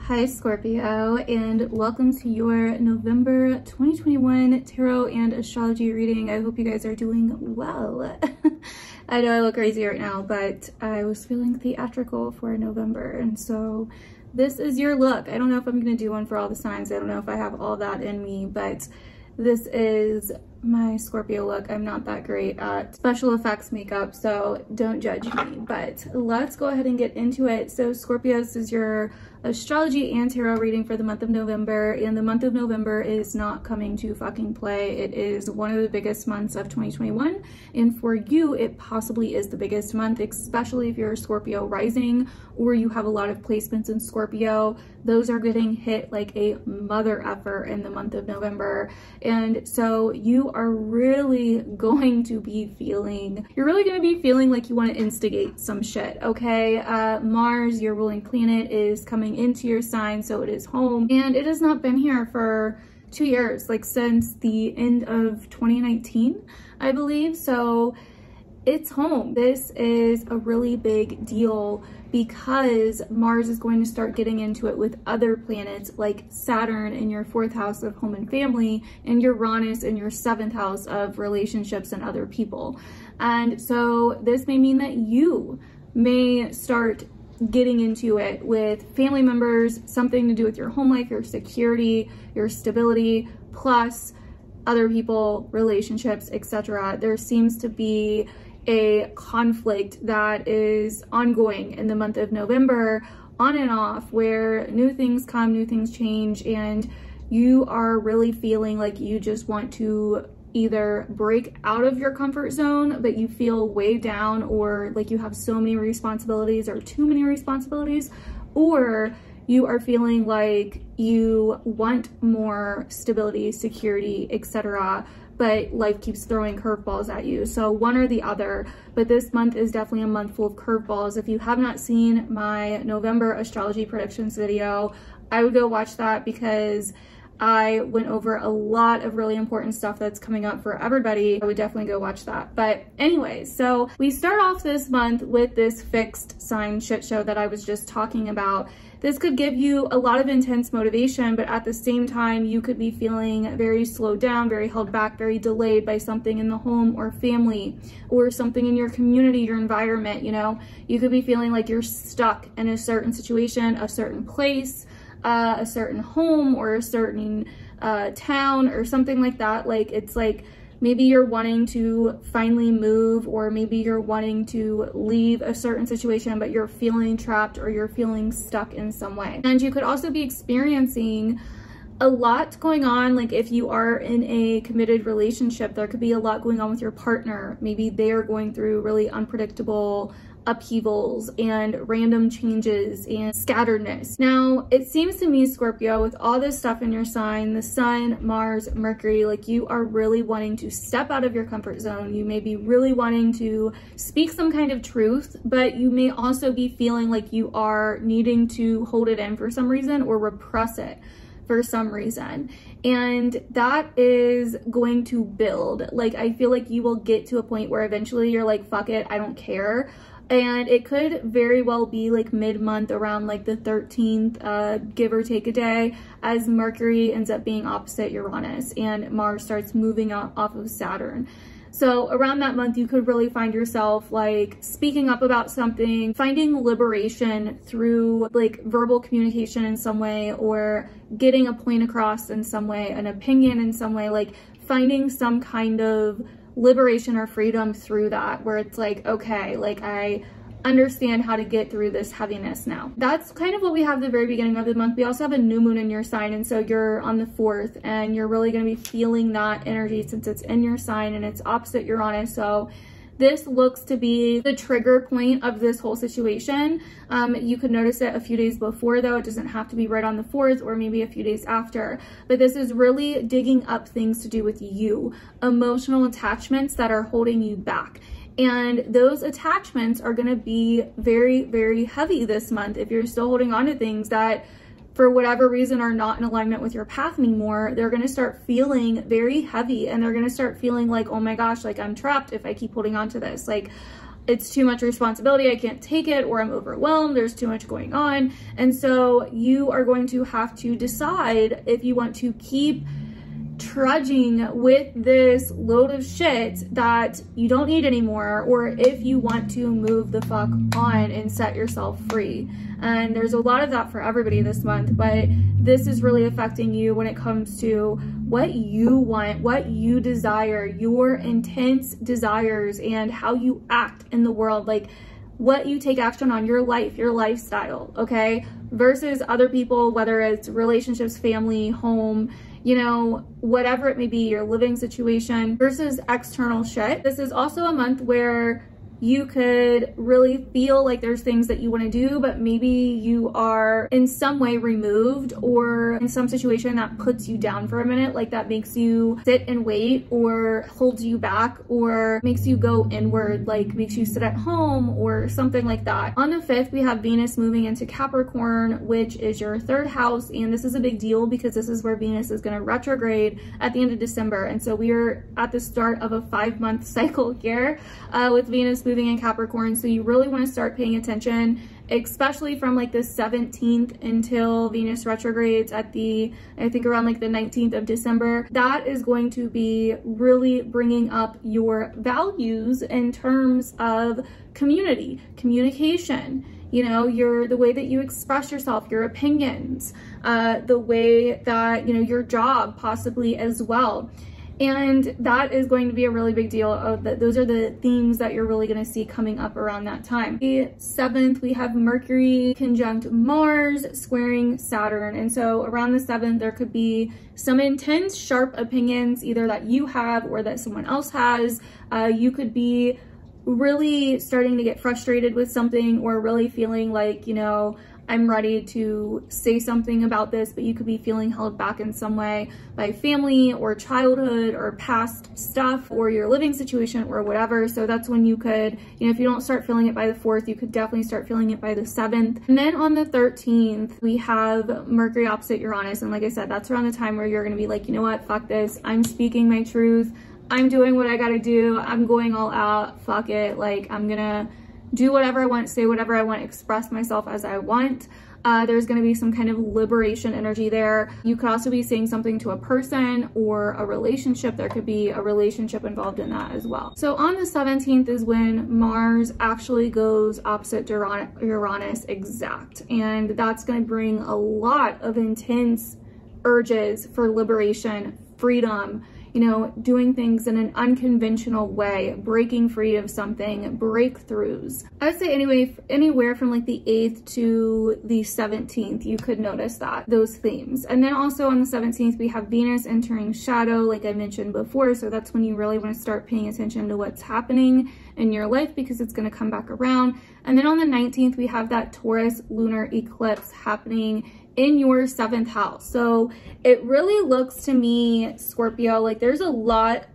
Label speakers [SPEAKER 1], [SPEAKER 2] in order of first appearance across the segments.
[SPEAKER 1] Hi Scorpio, and welcome to your November 2021 tarot and astrology reading. I hope you guys are doing well. I know I look crazy right now, but I was feeling theatrical for November, and so this is your look. I don't know if I'm going to do one for all the signs. I don't know if I have all that in me, but this is my Scorpio look. I'm not that great at special effects makeup, so don't judge me, but let's go ahead and get into it. So Scorpio, this is your astrology and tarot reading for the month of November, and the month of November is not coming to fucking play. It is one of the biggest months of 2021, and for you it possibly is the biggest month, especially if you're a Scorpio rising or you have a lot of placements in Scorpio. Those are getting hit like a mother effer in the month of November, and so you are really going to be feeling, like you want to instigate some shit, okay? Mars, your ruling planet, is coming into your sign, so it is home, and it has not been here for 2 years, like since the end of 2019, I believe. So it's home. This is a really big deal because Mars is going to start getting into it with other planets like Saturn in your 4th house of home and family, and Uranus in your 7th house of relationships and other people. And so this may mean that you may start getting into it with family members, something to do with your home life, your security, your stability, plus other people, relationships, etc. There seems to be a conflict that is ongoing in the month of November, on and off, where new things come, new things change, and you are really feeling like you just want to either break out of your comfort zone, but you feel way down, or like you have so many responsibilities or too many responsibilities, or you are feeling like you want more stability, security, etc., but life keeps throwing curveballs at you. So one or the other, but this month is definitely a month full of curveballs. If you have not seen my November astrology predictions video, I would go watch that because I went over a lot of really important stuff that's coming up for everybody. I would definitely go watch that. But anyways, so we start off this month with this fixed sign shit show that I was just talking about. This could give you a lot of intense motivation, but at the same time, you could be feeling very slowed down, very held back, very delayed by something in the home or family, or something in your community, your environment, you know? You could be feeling like you're stuck in a certain situation, a certain place, a certain home, or a certain town, or something like that. Like, it's like maybe you're wanting to finally move, or maybe you're wanting to leave a certain situation, but you're feeling trapped or you're feeling stuck in some way. And you could also be experiencing a lot going on. Like if you are in a committed relationship, there could be a lot going on with your partner. Maybe they are going through really unpredictable upheavals and random changes and scatteredness. Now, it seems to me, Scorpio, with all this stuff in your sign, the Sun, Mars, Mercury, like you are really wanting to step out of your comfort zone. You may be really wanting to speak some kind of truth, but you may also be feeling like you are needing to hold it in for some reason or repress it for some reason. And that is going to build. Like, I feel like you will get to a point where eventually you're like, fuck it, I don't care. And it could very well be like mid-month, around like the 13th, give or take a day, as Mercury ends up being opposite Uranus and Mars starts moving off of Saturn. So around that month, you could really find yourself like speaking up about something, finding liberation through like verbal communication in some way, or getting a point across in some way, an opinion in some way, like finding some kind of liberation or freedom through that, where it's like, okay, like I understand how to get through this heaviness now. That's kind of what we have at the very beginning of the month. We also have a new moon in your sign, and so you're on the 4th, and you're really going to be feeling that energy since it's in your sign and it's opposite Uranus. So this looks to be the trigger point of this whole situation. You could notice it a few days before, though. It doesn't have to be right on the 4th, or maybe a few days after. But this is really digging up things to do with you, emotional attachments that are holding you back. And those attachments are going to be very, very heavy this month if you're still holding on to things that for whatever reason are not in alignment with your path anymore. They're going to start feeling very heavy, and they're going to start feeling like, oh my gosh, like I'm trapped if I keep holding on to this. Like it's too much responsibility, I can't take it, or I'm overwhelmed, there's too much going on. And so you are going to have to decide if you want to keep trudging with this load of shit that you don't need anymore, or if you want to move the fuck on and set yourself free. And there's a lot of that for everybody this month, but this is really affecting you when it comes to what you want, what you desire, your intense desires, and how you act in the world, like what you take action on, your life, your lifestyle, okay? Versus other people, whether it's relationships, family, home, you know, whatever it may be, your living situation, versus external shit. This is also a month where you could really feel like there's things that you want to do, but maybe you are in some way removed, or in some situation that puts you down for a minute, like that makes you sit and wait, or holds you back, or makes you go inward, like makes you sit at home or something like that. On the 5th, we have Venus moving into Capricorn, which is your 3rd house. And this is a big deal because this is where Venus is going to retrograde at the end of December. And so we are at the start of a 5-month cycle here with Venus moving in Capricorn. So you really want to start paying attention, especially from like the 17th until Venus retrogrades at the, I think around like the 19th of December. That is going to be really bringing up your values in terms of community, communication, you know, the way that you express yourself, your opinions, the way that, you know, your job possibly as well. And that is going to be a really big deal. Those are the themes that you're really going to see coming up around that time. The 7th, we have Mercury conjunct Mars squaring Saturn. And so around the 7th, there could be some intense, sharp opinions, either that you have or that someone else has. You could be really starting to get frustrated with something, or really feeling like, you know, I'm ready to say something about this, but you could be feeling held back in some way by family or childhood or past stuff or your living situation or whatever. So that's when you could, you know, if you don't start feeling it by the 4th, you could definitely start feeling it by the 7th. And then on the 13th, we have Mercury opposite Uranus. And like I said, that's around the time where you're going to be like, you know what, fuck this. I'm speaking my truth. I'm doing what I got to do. I'm going all out. Fuck it. Like, I'm going to do whatever I want, say whatever I want, express myself as I want. There's going to be some kind of liberation energy there. You could also be saying something to a person or a relationship. There could be a relationship involved in that as well. So on the 17th is when Mars actually goes opposite Uranus exact. And that's going to bring a lot of intense urges for liberation, freedom, you know, doing things in an unconventional way, breaking free of something, breakthroughs. I would say anyway, anywhere from like the 8th to the 17th, you could notice that, those themes. And then also on the 17th, we have Venus entering shadow, like I mentioned before. So that's when you really want to start paying attention to what's happening in your life, because it's going to come back around. And then on the 19th, we have that Taurus lunar eclipse happening in your 7th house. So it really looks to me, Scorpio, like there's a lot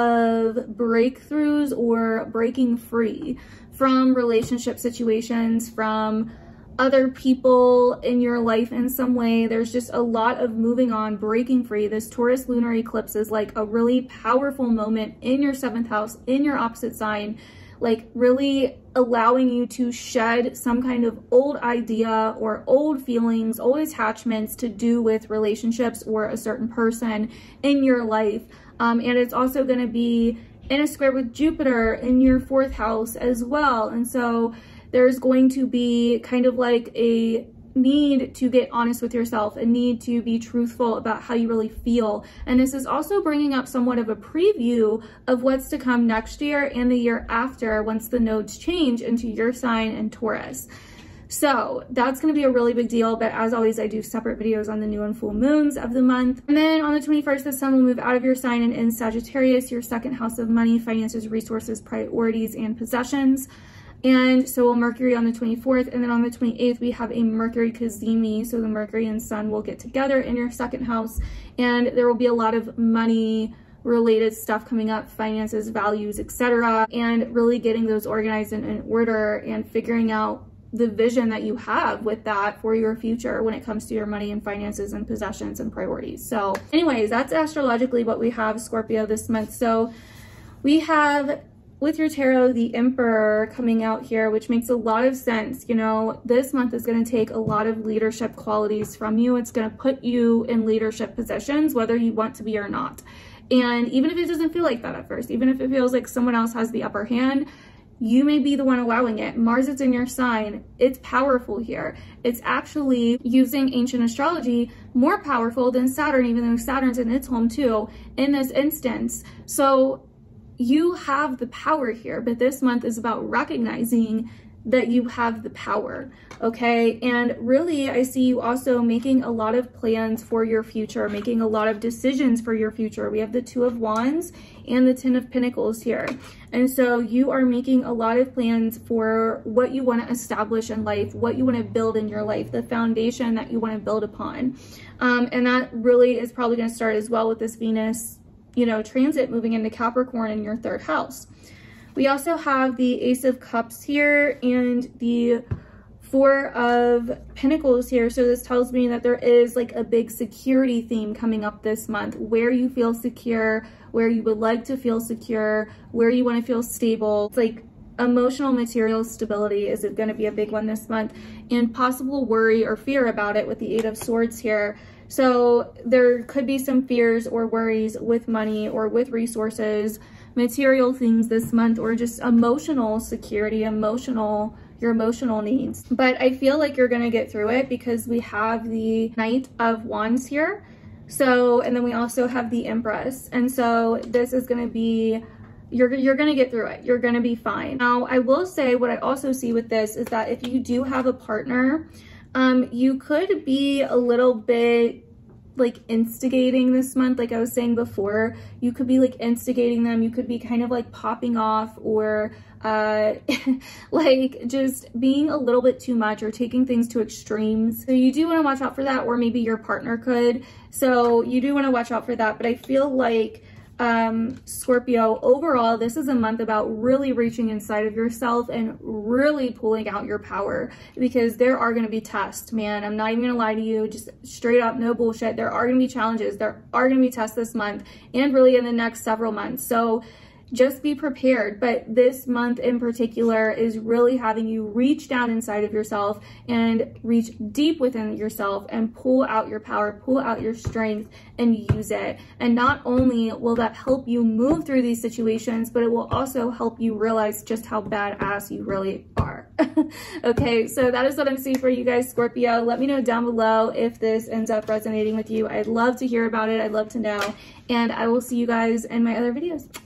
[SPEAKER 1] of breakthroughs or breaking free from relationship situations, from other people in your life in some way. There's just a lot of moving on, breaking free. This Taurus lunar eclipse is like a really powerful moment in your 7th house, in your opposite sign, like really allowing you to shed some kind of old idea or old feelings, old attachments to do with relationships or a certain person in your life. And it's also going to be in a square with Jupiter in your 4th house as well. And so there's going to be kind of like a need to get honest with yourself, a need to be truthful about how you really feel. And this is also bringing up somewhat of a preview of what's to come next year and the year after, once the nodes change into your sign and Taurus. So that's going to be a really big deal. But as always, I do separate videos on the new and full moons of the month. And then on the 21st, the sun will move out of your sign and in Sagittarius, your 2nd house of money, finances, resources, priorities, and possessions. And so will Mercury on the 24th. And then on the 28th, we have a Mercury cazimi. So the Mercury and sun will get together in your 2nd house. And there will be a lot of money related stuff coming up, finances, values, etc. And really getting those organized and in order, and figuring out the vision that you have with that for your future when it comes to your money and finances and possessions and priorities. So anyways, that's astrologically what we have, Scorpio, this month. So we have with your tarot, the Emperor coming out here, which makes a lot of sense. You know, this month is going to take a lot of leadership qualities from you. It's going to put you in leadership positions, whether you want to be or not. And even if it doesn't feel like that at first, even if it feels like someone else has the upper hand, you may be the one allowing it. Mars is in your sign. It's powerful here. It's actually, using ancient astrology, more powerful than Saturn, even though Saturn's in its home too, in this instance. So you have the power here, but this month is about recognizing that you have the power, okay? And really, I see you also making a lot of plans for your future, making a lot of decisions for your future. We have the Two of Wands and the Ten of Pentacles here. And so you are making a lot of plans for what you want to establish in life, what you want to build in your life, the foundation that you want to build upon. And that really is probably going to start as well with this Venus, you know, transit moving into Capricorn in your 3rd house. We also have the Ace of Cups here and the Four of Pentacles here. So this tells me that there is like a big security theme coming up this month, where you feel secure, where you would like to feel secure, where you want to feel stable. It's like emotional, material stability is going to be a big one this month, and possible worry or fear about it with the Eight of Swords here. So there could be some fears or worries with money or with resources, material things this month, or just emotional security, your emotional needs. But I feel like you're gonna get through it because we have the Knight of Wands here. So, and then we also have the Empress. And so this is gonna be, you're gonna get through it. You're gonna be fine. Now, I will say what I also see with this is that if you do have a partner, you could be a little bit like instigating this month. Like I was saying before, you could be like instigating them. You could be kind of like popping off, or like just being a little bit too much or taking things to extremes. So you do want to watch out for that, or maybe your partner could. So you do want to watch out for that. But I feel like Scorpio, overall, this is a month about really reaching inside of yourself and really pulling out your power, because there are going to be tests, man. I'm not even gonna lie to you, just straight up, no bullshit. There are going to be challenges. There are going to be tests this month and really in the next several months. So just be prepared. But this month in particular is really having you reach down inside of yourself and reach deep within yourself and pull out your power, pull out your strength, and use it. And not only will that help you move through these situations, but it will also help you realize just how badass you really are. Okay, so that is what I'm seeing for you guys, Scorpio. Let me know down below if this ends up resonating with you. I'd love to hear about it. I'd love to know. And I will see you guys in my other videos.